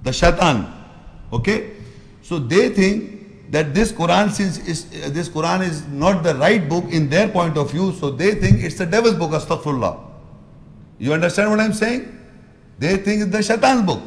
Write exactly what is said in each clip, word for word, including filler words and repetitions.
the shaitan. Okay? So they think that this Quran, since is, uh, this Quran is not the right book in their point of view, so they think it's the devil's book, astaghfirullah. You understand what I'm saying? They think it's the shaitan's book.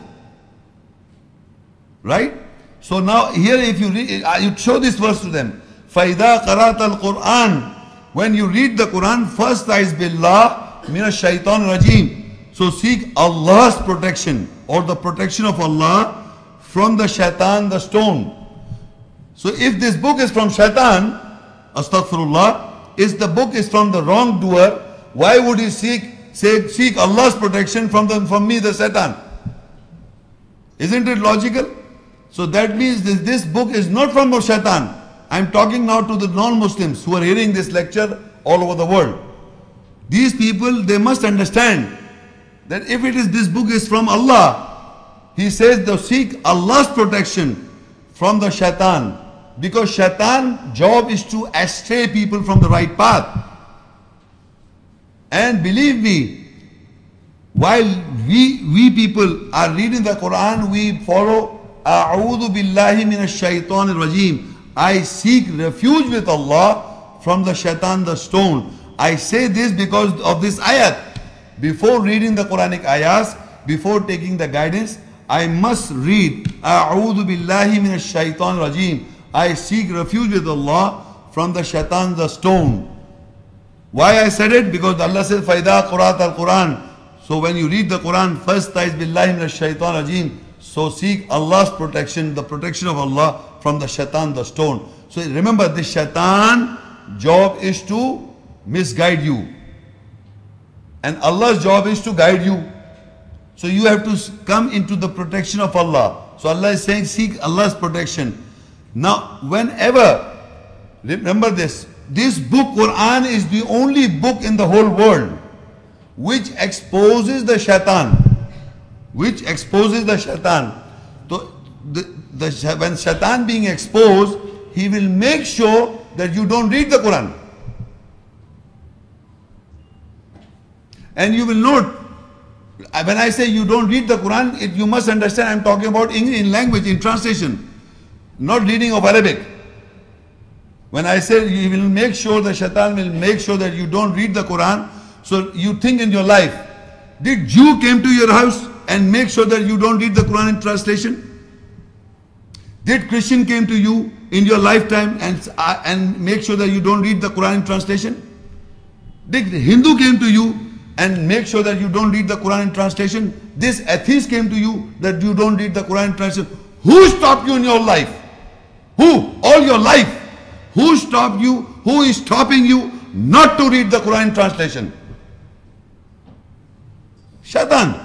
Right? So now here if you read, uh, you show this verse to them. فَإِذَا قَرَأْتَ الْقُرْآنِ When you read the Quran, first is billah min ash-shaytan rajim. So seek Allah's protection or the protection of Allah from the shaitan, the stone. So if this book is from shaitan, astaghfirullah, if the book is from the wrongdoer, why would he seek say seek Allah's protection from the from me, the shaitan? Isn't it logical? So that means this, this book is not from the shaitan. I'm talking now to the non-Muslims who are hearing this lecture all over the world. These people, they must understand that if it is this book is from Allah, he says to seek Allah's protection from the shaitan. Because shaitan job is to astray people from the right path. And believe me, while we, we people are reading the Quran, we follow A'udhu billahi minash shaitanir rajim. I seek refuge with Allah from the shaitan, the stone. I say this because of this ayat. Before reading the Quranic ayahs, before taking the guidance, I must read A'udhu billahi minash shaitanir rajim. I seek refuge with Allah from the shaitan, the stone. Why I said it? Because Allah says, فَإِذَا قُرَأْتَ الْقُرْآنِ So when you read the Quran, first is billahi minash shaitanir rajim. So seek Allah's protection, the protection of Allah from the shaitan, the stone. So remember, the shaitan job is to misguide you. And Allah's job is to guide you. So you have to come into the protection of Allah. So Allah is saying, seek Allah's protection. Now, whenever, remember this, this book, Quran, is the only book in the whole world which exposes the shaitan. Which exposes the shaitan. So the, the, when shaitan being exposed, he will make sure that you don't read the Quran. And you will note, when I say you don't read the Quran, it, you must understand I'm talking about in, in language, in translation, not reading of Arabic. When I say you will make sure, the shaitan will make sure that you don't read the Quran. So you think in your life, did Jew came to your house and make sure that you don't read the Quran in translation? Did Christian came to you in your lifetime and, uh, and make sure that you don't read the Quran in translation? Did Hindu came to you and make sure that you don't read the Quran in translation? This atheist came to you that you don't read the Quran in translation. Who stopped you in your life? Who? All your life. Who stopped you? Who is stopping you not to read the Quran in translation? Shaitan.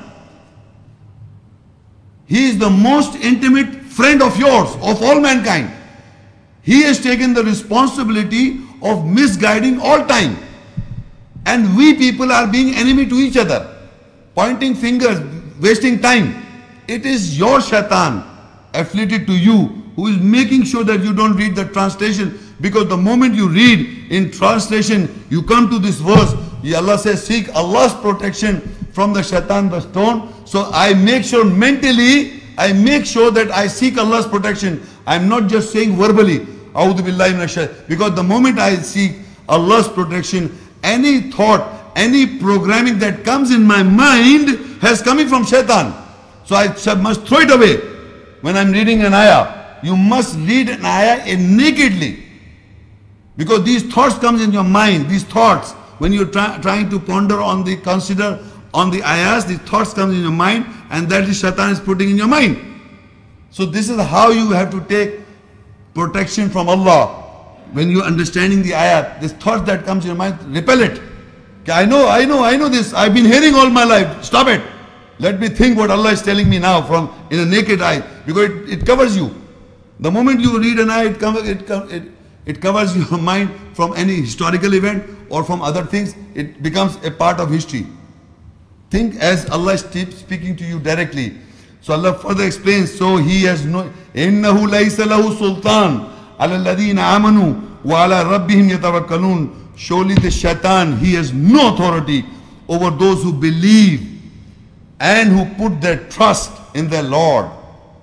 He is the most intimate friend of yours, of all mankind. He has taken the responsibility of misguiding all time. And we people are being enemy to each other, pointing fingers, wasting time. It is your shaitan affiliated to you who is making sure that you don't read the translation. Because the moment you read in translation, you come to this verse, Allah says, seek Allah's protection from the shaitan, the stone. So I make sure mentally, I make sure that I seek Allah's protection. I'm not just saying verbally, A'udhu billahi minash shaitan. Because the moment I seek Allah's protection, any thought, any programming that comes in my mind has coming from shaitan. So I must throw it away. When I'm reading an ayah, you must read an ayah nakedly. Because these thoughts comes in your mind, these thoughts, when you're try, trying to ponder on the, consider on the ayahs, these thoughts comes in your mind, and that is shaitan is putting in your mind. So this is how you have to take protection from Allah. When you're understanding the ayat, this thought that comes in your mind, repel it. Okay, I know, I know, I know this. I've been hearing all my life. Stop it. Let me think what Allah is telling me now from in a naked eye. Because it, it covers you. The moment you read an ayah, it, cover, it, it, it covers your mind from any historical event or from other things. It becomes a part of history. Think as Allah is speaking to you directly. So Allah further explains, so He has no, إِنَّهُ لَيْسَ لَهُ سُلْطَانٌ عَلَى الَّذِينَ آمَنُوا وَعَلَى رَبِّهِمْ يَتَوَكَّلُونَ. Surely the shaitan, he has no authority over those who believe and who put their trust in their Lord.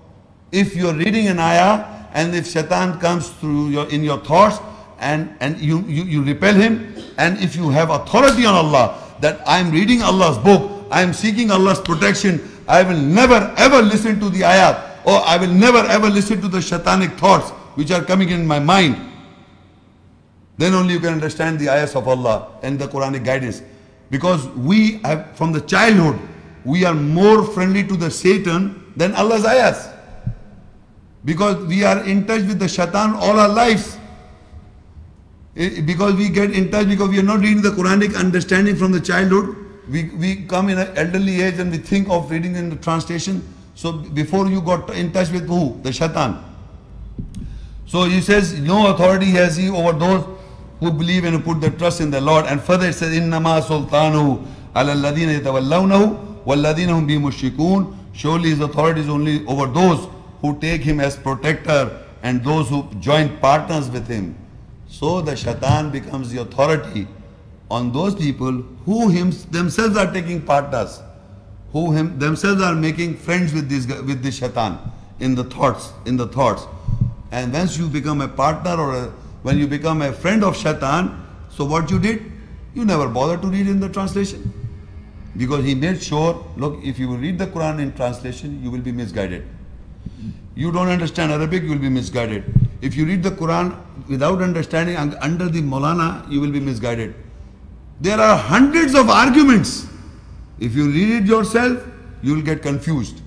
If you're reading an ayah and if shaitan comes through your in your thoughts and, and you, you, you repel him, and if you have authority on Allah that I'm reading Allah's book, I'm seeking Allah's protection, I will never ever listen to the ayah, or I will never ever listen to the shaitanic thoughts which are coming in my mind, then only you can understand the ayahs of Allah and the Quranic guidance. Because we have, from the childhood, we are more friendly to the Satan than Allah's ayahs. Because we are in touch with the shaitan all our lives. It, because we get in touch, because we are not reading the Quranic understanding from the childhood. We, we come in an elderly age and we think of reading in the translation. So before you got in touch with who? The shaitan. So he says, no authority has he over those who believe and who put their trust in the Lord. And further it says, إِنَّمَا سُلْطَانُهُ عَلَى الَّذِينَ يَتَوَلَّوْنَهُ وَالَّذِينَ هُمْ بِهِ مُشْرِكُونَ. Surely his authority is only over those who take him as protector and those who join partners with him. So the shaitan becomes the authority on those people who him, themselves are taking partners, who him, themselves are making friends with this with this shaitan in the thoughts, in the thoughts. And once you become a partner or a, when you become a friend of shaitan, so what you did? You never bothered to read in the translation. Because he made sure, look, if you read the Quran in translation, you will be misguided. You don't understand Arabic, you will be misguided. If you read the Quran without understanding under the Maulana, you will be misguided. There are hundreds of arguments. If you read it yourself, you will get confused.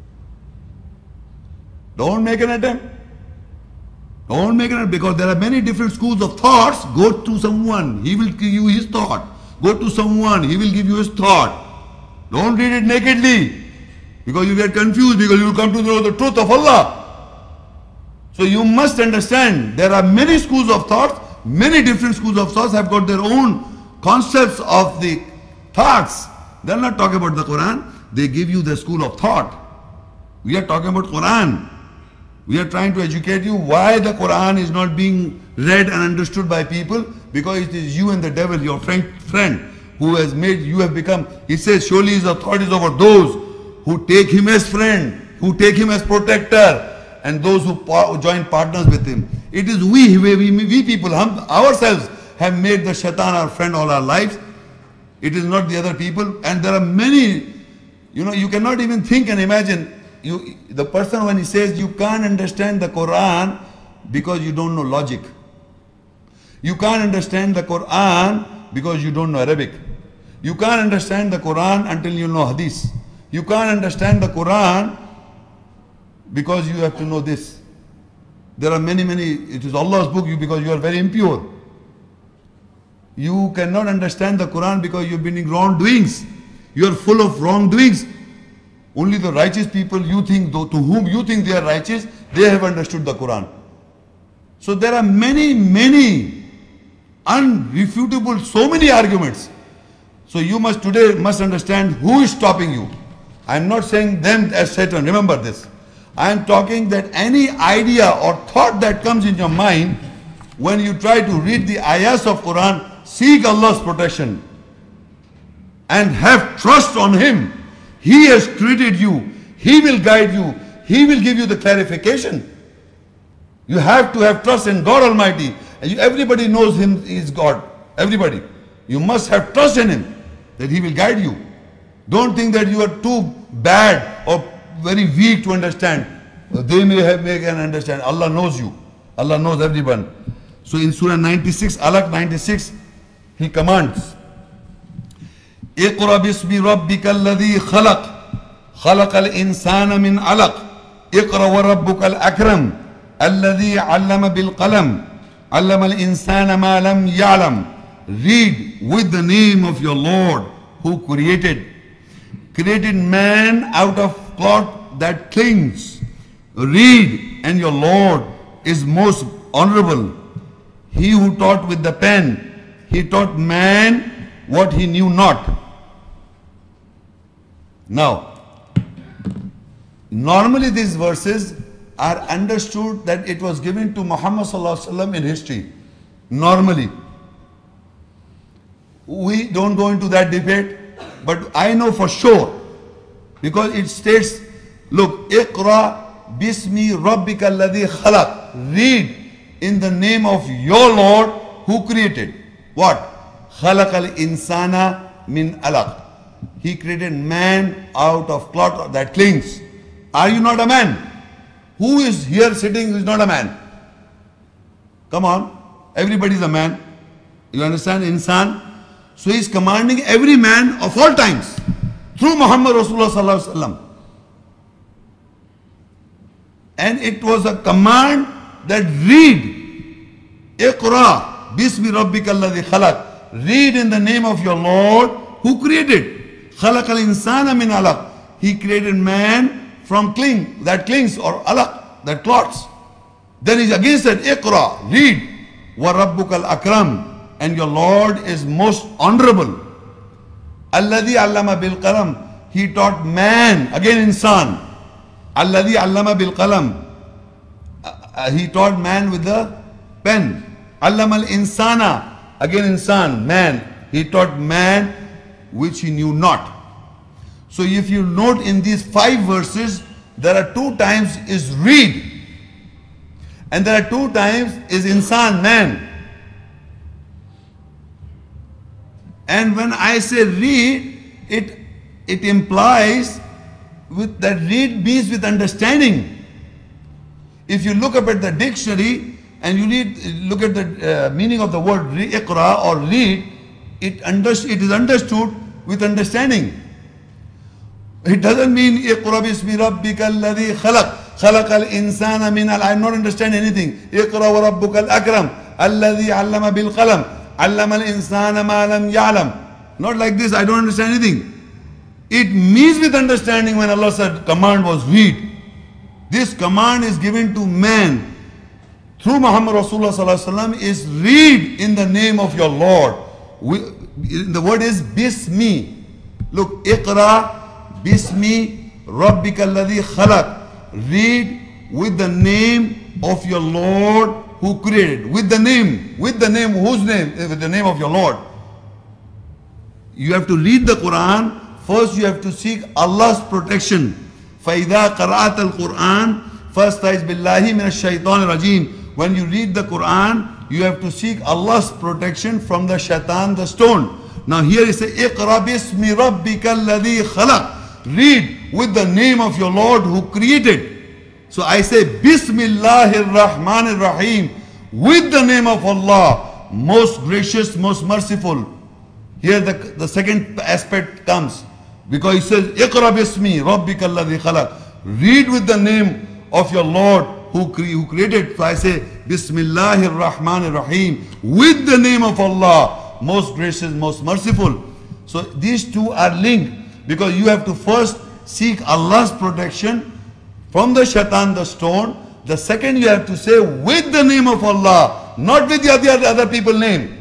Don't make an attempt. Don't make an attempt, because there are many different schools of thoughts. Go to someone, he will give you his thought. Go to someone, he will give you his thought. Don't read it nakedly, because you get confused, because you will come to know the truth of Allah. So you must understand, there are many schools of thought, many different schools of thoughts have got their own concepts of the thoughts. They are not talking about the Quran, they give you the school of thought. We are talking about Quran. We are trying to educate you why the Quran is not being read and understood by people, because it is you and the devil, your friend, friend who has made, you have become, he says, surely his authority is over those who take him as friend, who take him as protector, and those who join partners with him. It is we, we, we, we people, ourselves have made the shaitan our friend all our lives. It is not the other people. And there are many, you know, you cannot even think and imagine. You, the person when he says you can't understand the Quran because you don't know logic. You can't understand the Quran because you don't know Arabic. You can't understand the Quran until you know Hadith. You can't understand the Quran because you have to know this. There are many, many, it is Allah's book you because you are very impure. You cannot understand the Quran because you've been in wrongdoings. You are full of wrongdoings. Only the righteous people you think, though, to whom you think they are righteous, they have understood the Quran. So there are many, many unrefutable, so many arguments. So you must today must understand who is stopping you. I am not saying them as Satan, remember this. I am talking that any idea or thought that comes in your mind, when you try to read the ayahs of Quran, seek Allah's protection and have trust on Him. He has created you. He will guide you. He will give you the clarification. You have to have trust in God Almighty. And you, everybody knows Him is God. Everybody. You must have trust in Him that He will guide you. Don't think that you are too bad or very weak to understand. They may have make and understand. Allah knows you. Allah knows everyone. So in Surah ninety-six, Alaq ninety-six, He commands, اقرأ باسم ربك الذي خلق خلق الإنسان من علق اقرأ وربك الأكرم الذي علم بالقلم علم الإنسان ما لم يعلم. Read with the name of your Lord who created created man out of cloth that clings. Read, and your Lord is most honorable. He who taught with the pen, he taught man what he knew not. Now, normally these verses are understood that it was given to Muhammad sallallahu alaihi wasallam in history. Normally. We don't go into that debate, but I know for sure, because it states, look, Iqra Bismi Rabbika alladhi khalaq. Read in the name of your Lord who created. What? Khalaqal insana min alaq. He created man out of cloth that clings. Are you not a man? Who is here sitting who is not a man? Come on. Everybody is a man. You understand? Insan. So he is commanding every man of all times through Muhammad Rasulullah sallallahu alaihi wasallam. And it was a command that read, Iqra, Bismi Rabbika alladhi khalaq. Read in the name of your Lord who created. Khalaqal insana min alaq. He created man from cling, that clings, or alaq, that clots. Then he again said, Iqra, read, wa rabbukal akram. And your Lord is most honorable. Alladhi allama bil qalam. He taught man, again insan. Alladhi allama bil qalam. Uh, he taught man with the pen. Allama al insana. Again insan, man. He taught man which he knew not. So if you note in these five verses, there are two times is read. And there are two times is insan, man. And when I say read, it, it implies with that read means with understanding. If you look up at the dictionary and you read, look at the uh, meaning of the word iqra or read, it, under, it is understood with understanding. It doesn't mean iqra bismi rabbika alladhi khalaq, khalaqal insana min al. I am not understanding anything. Iqra wa rabbukal akram, alladhi allama bil qalam. Allama al-insana ma lam ya'lam. Not like this, I don't understand anything. It means with understanding when Allah said command was read. This command is given to man through Muhammad Rasulullah sallallahu alaihi wasallam is read in the name of your Lord. We, the word is bismi. Look, iqra bismi rabbika alladhi khalaq. Read with the name of your Lord who created. With the name. With the name. Whose name? With the name of your Lord. You have to read the Quran. First you have to seek Allah's protection. فَإِذَا قَرَأَتَ الْقُرْآنِ فَاسْتَعِذْ بِاللَّهِ مِنَ الشَّيْطَانِ الرَّجِيمِ. When you read the Quran, you have to seek Allah's protection from the shaitan, the stone. Now here he says, اقرأ بِاسْمِ رَبِّكَ الَّذِي خَلَقَ. Read with the name of your Lord who created. So I say, Bismillahir Rahmanir Rahim, with the name of Allah, most gracious, most merciful. Here the, the second aspect comes, because he says, Iqra bismi rabbika alladhi khalaq. Read with the name of your Lord who, cre who created. So I say, Bismillahir Rahmanir Rahim, with the name of Allah, most gracious, most merciful. So these two are linked, because you have to first seek Allah's protection from the shaitan, the stone. The second you have to say with the name of Allah, not with the other, other people's name.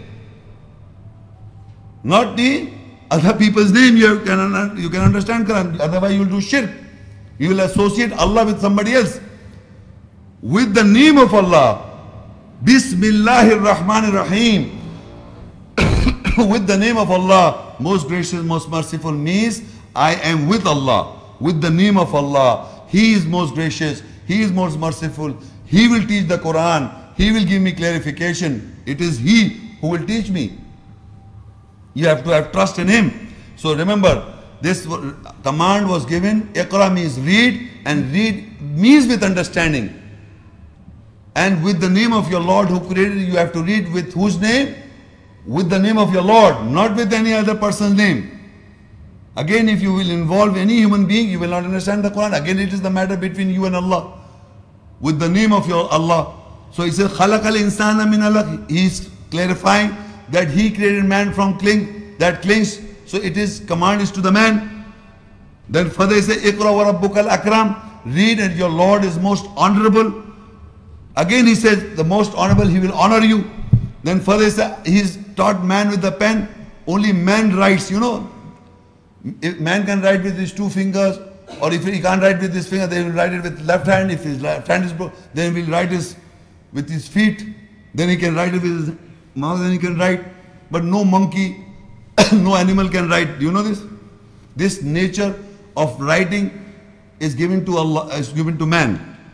Not the other people's name. You can, you can understand Quran. Otherwise you will do shirk. You will associate Allah with somebody else. With the name of Allah. Bismillahir Rahmanir Rahim. With the name of Allah, most gracious, most merciful, means I am with Allah. With the name of Allah. He is most gracious. He is most merciful. He will teach the Quran. He will give me clarification. It is He who will teach me. You have to have trust in Him. So remember, this command was given. Iqra means read, and read means with understanding. And with the name of your Lord who created you, you have to read with whose name? With the name of your Lord, not with any other person's name. Again, if you will involve any human being, you will not understand the Quran. Again, it is the matter between you and Allah. With the name of your Allah. So he says, Khalaqal insana min alaq. He is clarifying that He created man from cling, that clings. So it is, command is to the man. Then further he says, Iqra wa rabbukal akram. Read, and your Lord is most honorable. Again he says, the most honorable, He will honor you. Then further he says, He's taught man with the pen. Only man writes, you know. If man can write with his two fingers, or if he can't write with his finger, they will write it with left hand. If his left hand is broken, then he will write his, with his feet. Then he can write it with his mouth, then he can write. But no monkey, no animal can write. Do you know this? This nature of writing is given to Allah, is given to man.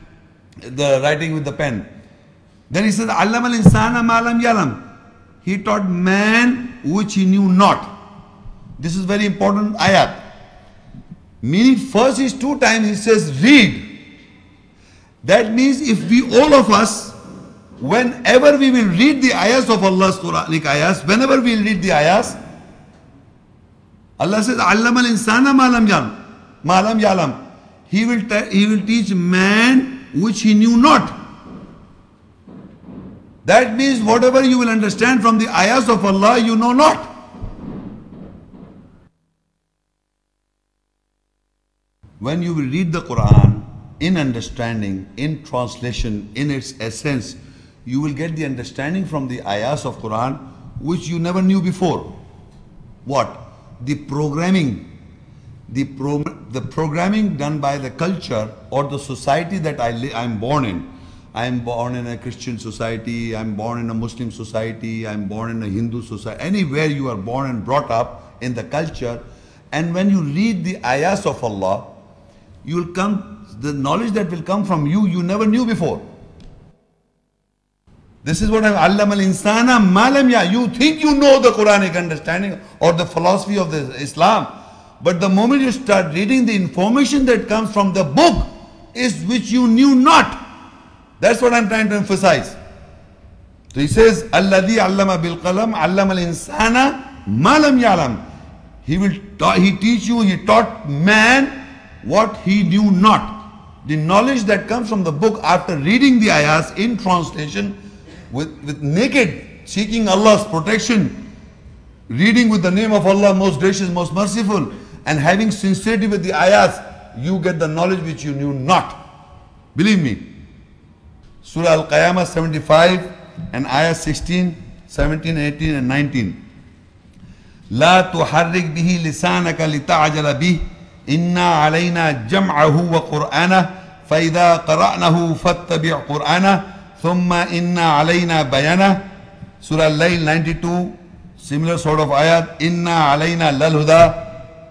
the writing with the pen. Then he says, Allama al-insana ma lam yalam. He taught man which he knew not. This is very important ayat. Meaning first is two times he says read. That means if we all of us, whenever we will read the ayahs of Allah's Quranic ayahs, whenever we will read the ayahs, Allah says, Allama al-insana ma lam yalam. Ma lam yalam. He will, he will teach man which he knew not. That means whatever you will understand from the ayahs of Allah, you know not. When you will read the Quran in understanding, in translation, in its essence, you will get the understanding from the ayahs of Quran which you never knew before. What? The programming, the, pro the programming done by the culture or the society that I am born in. I am born in a Christian society, I am born in a Muslim society, I am born in a Hindu society. Anywhere you are born and brought up in the culture, and when you read the ayahs of Allah, you will come, the knowledge that will come from you, you never knew before. This is what I'm, Allama al-insana ma lam ya. You think you know the Quranic understanding or the philosophy of the Islam, but the moment you start reading, the information that comes from the book is which you knew not. That's what I'm trying to emphasize. So he says, Alladhi allama bil qalam, allama al-insana ma lam ya'lam. He will ta he teach you, he taught man what he knew not. The knowledge that comes from the book after reading the ayahs in translation with, with naked, seeking Allah's protection, reading with the name of Allah, most gracious, most merciful, and having sincerity with the ayahs, you get the knowledge which you knew not. Believe me. Surah Al-Qiyamah seventy-five and ayah sixteen, seventeen, eighteen and nineteen. لا تحرك به لسانك لتعجل به إنا علينا جمعه وقرآنه فإذا قرأناه فاتبع قرآنه ثم إنا علينا بيانه. Surah Al-Layl ninety-two, similar sort of ayat. إنا علينا للهدى.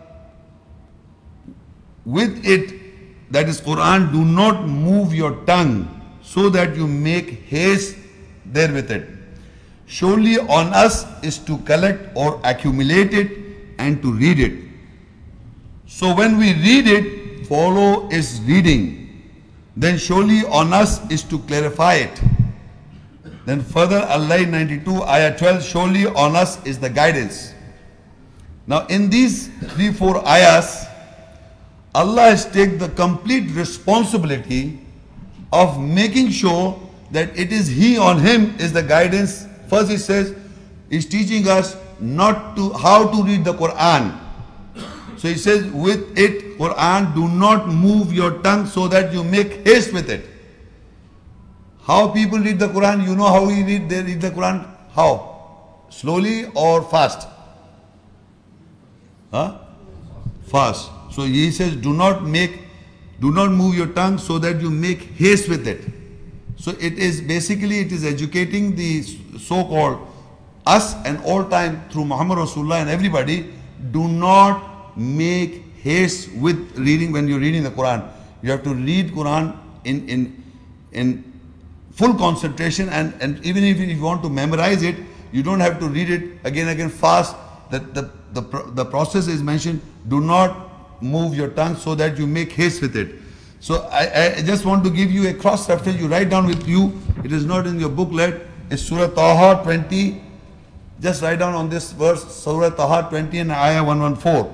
With it, that is Quran, do not move your tongue so that you make haste there with it. Surely on us is to collect or accumulate it and to read it. So when we read it, follow its reading. Then surely on us is to clarify it. Then further, Al-Layl ninety-two, ayah twelve, surely on us is the guidance. Now in these three, four ayahs, Allah has taken the complete responsibility of making sure that it is He, on Him is the guidance. First He says, He's teaching us not to, how to read the Quran. So He says, with it, Quran, do not move your tongue so that you make haste with it. How people read the Quran, you know how we read, they read the Quran? How? Slowly or fast? Huh? Fast. So He says, do not make Do not move your tongue so that you make haste with it. So it is basically, it is educating the so-called us and all time through Muhammad Rasulullah and everybody. Do not make haste with reading when you're reading the Quran. You have to read Quran in, in, in full concentration, and, and even if you want to memorize it, you don't have to read it again and again fast. That the, the, the process is mentioned. Do not move your tongue so that you make haste with it. So I, I just want to give you a cross reference. You write down with you. It is not in your booklet. It's Surah Taha twenty. Just write down on this verse, Surah Taha twenty and ayah one fourteen.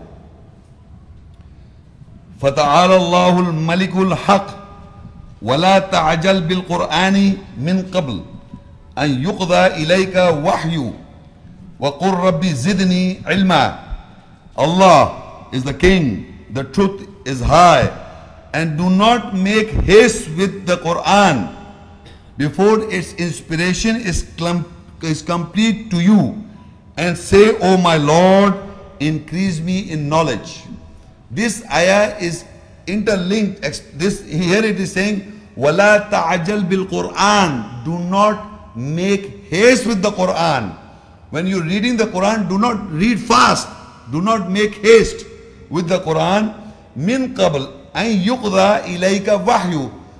فَتَعَالَى اللَّهُ الْمَلِكُ الْحَقِّ وَلَا تَعْجَلْ بِالْقُرْآنِ مِنْ قَبْلِ أَنْ يُقْضَى إِلَيْكَ وَحْيُ وَقُلْ رَبِّ زِدْنِي عِلْمًا. Allah is the King, the truth is high, and do not make haste with the Quran before its inspiration is, is complete to you, and say, O my Lord, increase me in knowledge. This ayah is interlinked. This here it is saying, وَلَا تَعْجَلْ بِالْقُرْآنِ. Do not make haste with the Quran. When you're reading the Quran, do not read fast. Do not make haste with the Quran. Min qabl an yuqda ilayka wahyu.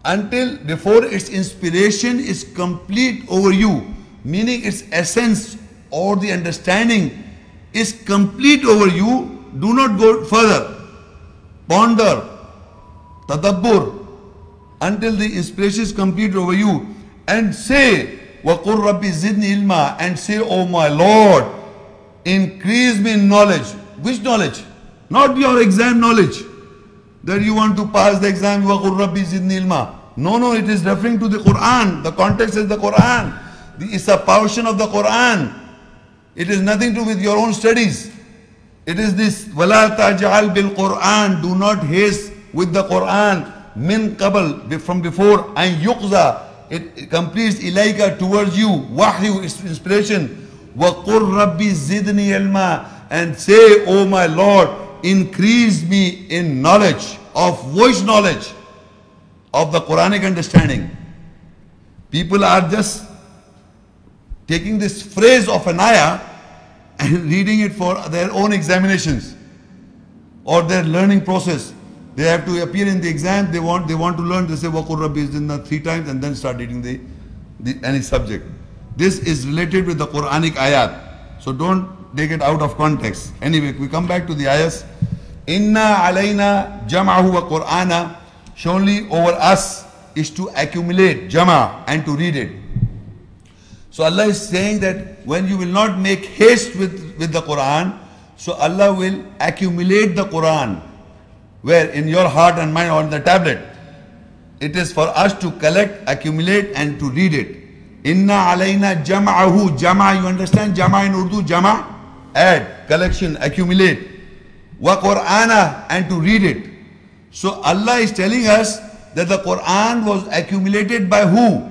until before its inspiration is complete over you, meaning its essence or the understanding is complete over you, do not go further. Ponder, tadabbur, until the inspiration is complete over you, and say, وَقُلْ رَبِّ زِدْنِي إِلْمًا, and say, oh my Lord, increase me in knowledge. Which knowledge? Not your exam knowledge, that you want to pass the exam, وَقُلْ رَبِّ زِدْنِي إِلْمًا. No, no, it is referring to the Quran. The context is the Quran. It's a portion of the Quran. It is nothing to do with your own studies. It is this, وَلَا تَجْعَلْ بِالْقُرْآنِ, do not haste with the Quran, min qabl, from before, and yuqza, it completes ilayka, towards you, wahyu, inspiration, وَقُلْ رَبِّ زِدْنِي إِلْمًا, and say, oh my Lord, increase me in knowledge, of voice knowledge, of the Quranic understanding. People are just taking this phrase of an ayah and reading it for their own examinations or their learning process. They have to appear in the exam, they want they want to learn, they say وَقُلْ رَبِّ زِدْنَا three times and then start reading the, the any subject. This is related with the Quranic ayat. So don't take it out of context. Anyway, we come back to the ayahs. Inna alayna jam'ahu wa Qur'ana, surely over us is to accumulate jama and to read it. So Allah is saying that when you will not make haste with, with the Quran, so Allah will accumulate the Quran. Where? In your heart and mind, on the tablet. It is for us to collect, accumulate and to read it. Inna alayna jam'ahu. Jama, you understand? Jama in Urdu, jama? Add, collection, accumulate. Wa Qur'ana, and to read it. So Allah is telling us that the Quran was accumulated by who?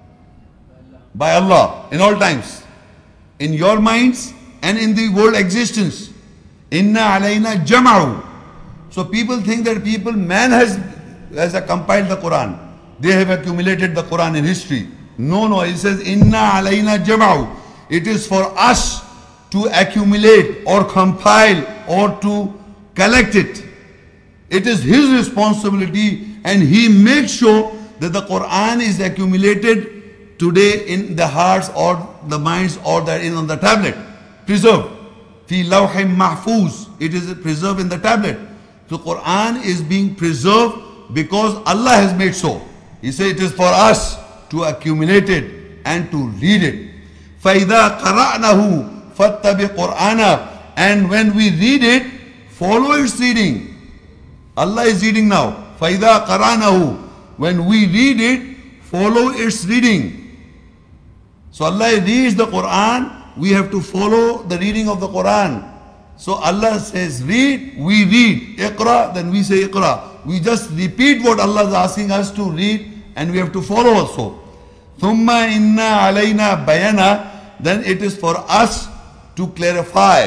By Allah, in all times. In your minds and in the world existence. Inna alayna jam'ahu. So people think that people, man has, has compiled the Quran. They have accumulated the Quran in history. No, no, it says, Inna alayna jam'ahu. It is for us to accumulate or compile or to collect it. It is his responsibility, and he makes sure that the Quran is accumulated today in the hearts or the minds or that in on the tablet. Preserved. Fi lawhim mahfuz. It is preserved in the tablet. So Quran is being preserved because Allah has made so. He said it is for us to accumulate it and to read it. فَإِذَا قَرَأْنَهُ فَاتَّبِقْ قُرْآنَهُ. And when we read it, follow its reading. Allah is reading now. فَإِذَا قَرَأْنَهُ. When we read it, follow its reading. So Allah reads the Quran, we have to follow the reading of the Quran. So Allah says read, we read. Iqra, then we say Iqra. We just repeat what Allah is asking us to read and we have to follow also. Thumma inna alayna bayana. Then it is for us to clarify.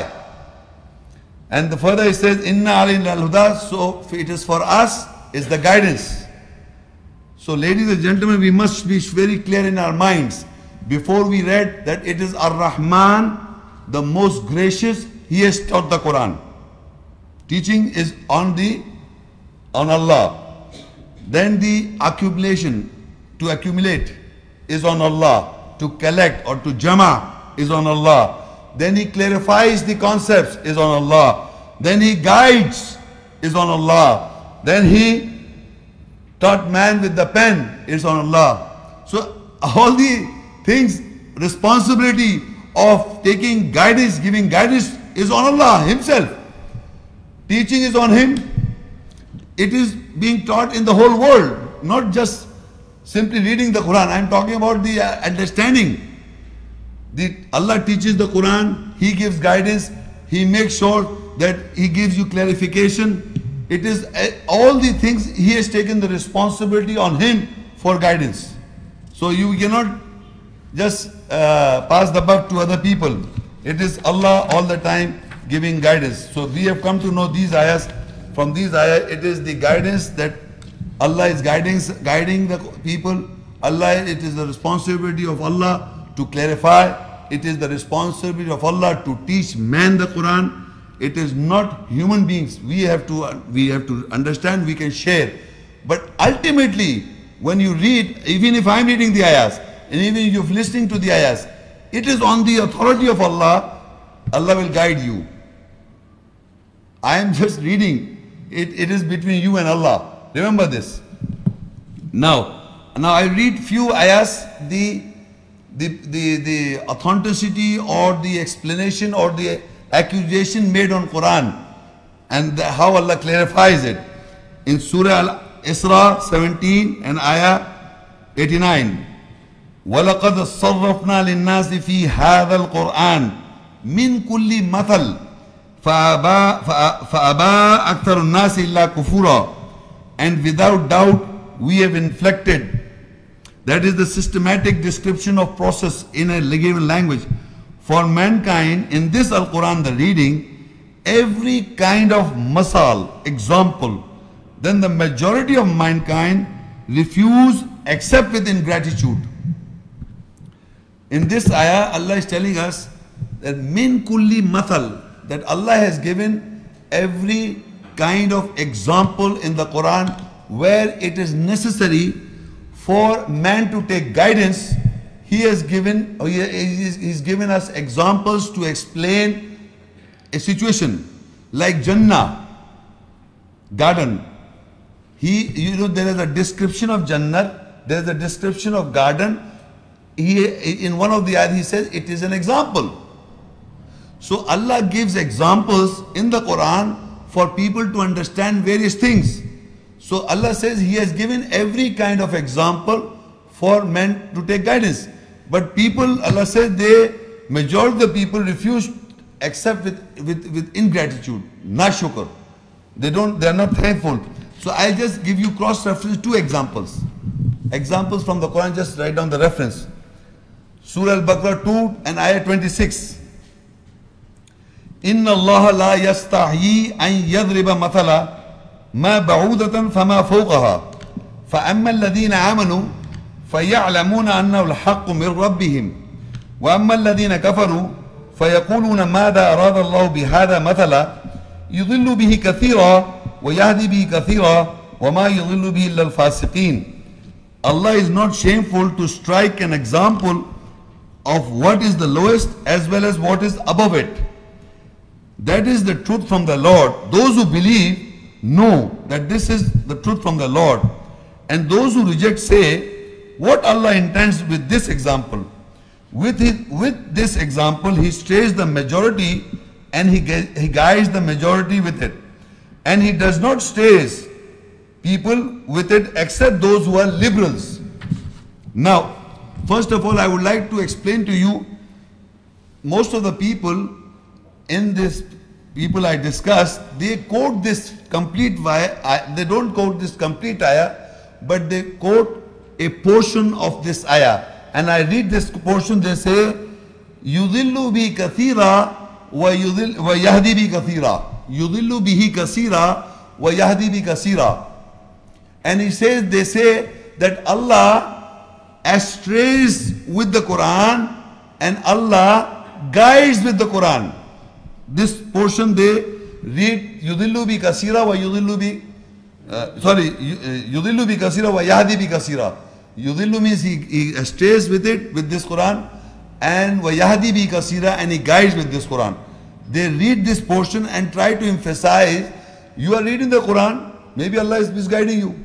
And the further it says inna alayna al-huda. So it is for us, is the guidance. So ladies and gentlemen, we must be very clear in our minds. Before we read that it is Ar-Rahman, the most gracious, he has taught the Quran. Teaching is on the on Allah. Then the accumulation, to accumulate, is on Allah. To collect or to jama is on Allah. Then he clarifies the concepts, is on Allah. Then he guides, is on Allah. Then he taught man with the pen, is on Allah. So all the things, responsibility of taking guidance, giving guidance is on Allah himself. Teaching is on him. It is being taught in the whole world, not just simply reading the Quran. I am talking about the uh, understanding. The, Allah teaches the Quran, he gives guidance, he makes sure that he gives you clarification. It is uh, all the things, he has taken the responsibility on him for guidance. So you cannot just uh, pass the buck to other people. It is Allah all the time giving guidance. So we have come to know these ayahs. From these ayahs, it is the guidance that Allah is guiding, guiding the people. Allah, it is the responsibility of Allah to clarify. It is the responsibility of Allah to teach man the Quran. It is not human beings. We have to, we have to understand, we can share. But ultimately, when you read, even if I'm reading the ayahs, and even if you're listening to the ayahs, it is on the authority of Allah. Allah will guide you. I am just reading. It, it is between you and Allah. Remember this. Now, now I read few ayahs, the, the, the, the authenticity or the explanation or the accusation made on Quran and the, how Allah clarifies it. In Surah Al-Isra seventeen and ayah eighty-nine. وَلَقَدْ صَرَّفْنَا لِلنَّاسِ فِي هَذَا الْقُرْآنِ مِنْ كُلِّ مَثَلٍ فَأَبَى, فَأَبَى أَكْثَرُ النَّاسِ إِلَّا كُفُورًا. And without doubt we have inflected, that is the systematic description of process in a given language, for mankind in this Al-Quran, the reading, every kind of masal, example. Then the majority of mankind refuse except with ingratitude. In this ayah, Allah is telling us that min kulli mathal, that Allah has given every kind of example in the Quran where it is necessary for man to take guidance. He has given, he is, he's given us examples to explain a situation like Jannah, garden. He, you know, there is a description of Jannah, there is a description of garden. He, in one of the ayat, he says it is an example. So Allah gives examples in the Quran for people to understand various things. So Allah says He has given every kind of example for men to take guidance. But people, Allah says, they, majority of the people refuse except with, with, with ingratitude, na shukr. They don't, they are not thankful. So I just give you cross-reference two examples. Examples from the Quran, just write down the reference. Surah Al-Baqarah two and ayah twenty-six. Inna Allah la yastahi an yadriba mathala ma ba'udatan fama fawqaha fa amma alladhina amanu فَيَعْلَمُونَ أَنَّهُ الْحَقُّ مِنْ رَبِّهِمْ وَأَمَّا الَّذِينَ كَفَرُوا فَيَقُولُونَ مَاذَا أَرَادَ اللَّهُ بِهَذَا مَثَلًا يُضِلُّ بِهِ كَثِيرًا وَيَهْدِي بِهِ كَثِيرًا وَمَا يُضِلُّ بِهِ إِلَّا الْفَاسِقِينَ. Allah is not shameful to strike an example of what is the lowest as well as what is above it. That is the truth from the Lord. Those who believe know that this is the truth from the Lord. And those who reject say, what Allah intends with this example? With, his, with this example, He strays the majority and he, he guides the majority with it. And He does not strays people with it except those who are liberals. Now, first of all, I would like to explain to you, most of the people in this, people I discussed, they quote this complete ayah, they don't quote this complete ayah, but they quote a portion of this ayah. And I read this portion, they say, يُضِلُّ بِهِ كَثِيرًا وَيَهْدِي بِهِ كَثِيرًا يُضِلُّ بِهِ كَثِيرًا وَيَهْدِي بِهِ كَثِيرًا. And he says, they say that Allah astrays with the Quran and Allah guides with the Quran. This portion they read, يُضِلُّ بِهِ كَثِيرًا وَيُضِلُّ بِهِ Uh, sorry, yudillu bi kasira wa yahdi bi kasira. Yudillu means he, he stays with it, with this Quran, and wa yahdi bi kasira, and he guides with this Quran. They read this portion and try to emphasize, you are reading the Quran, maybe Allah is misguiding you.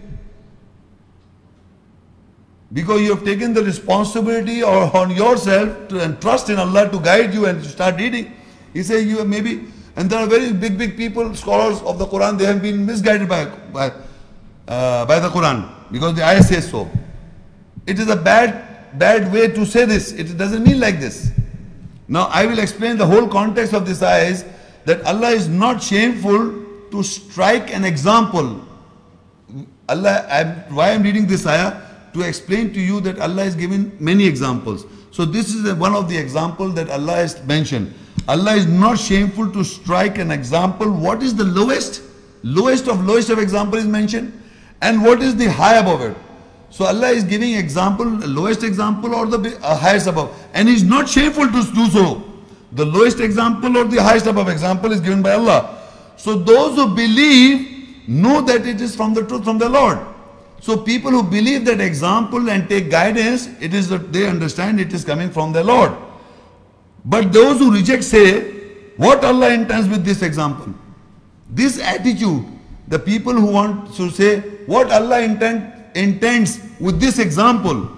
Because you have taken the responsibility or on yourself to, and trust in Allah to guide you and to start reading. He says you have maybe. And there are very big, big people, scholars of the Quran, they have been misguided by, by, uh, by the Quran because the ayah says so. It is a bad, bad way to say this. It doesn't mean like this. Now I will explain the whole context of this ayah is that Allah is not shameful to strike an example. Allah, I'm, why I'm reading this ayah? To explain to you that Allah has given many examples. So this is one of the examples that Allah has mentioned. Allah is not shameful to strike an example. What is the lowest? Lowest of lowest of example is mentioned. And what is the high above it? So Allah is giving example, lowest example or the uh, highest above. And He is not shameful to do so. The lowest example or the highest above example is given by Allah. So those who believe know that it is from the truth from the Lord. So people who believe that example and take guidance, it is that they understand it is coming from the Lord. But those who reject say, what Allah intends with this example? This attitude, the people who want to say, what Allah intend, intends with this example,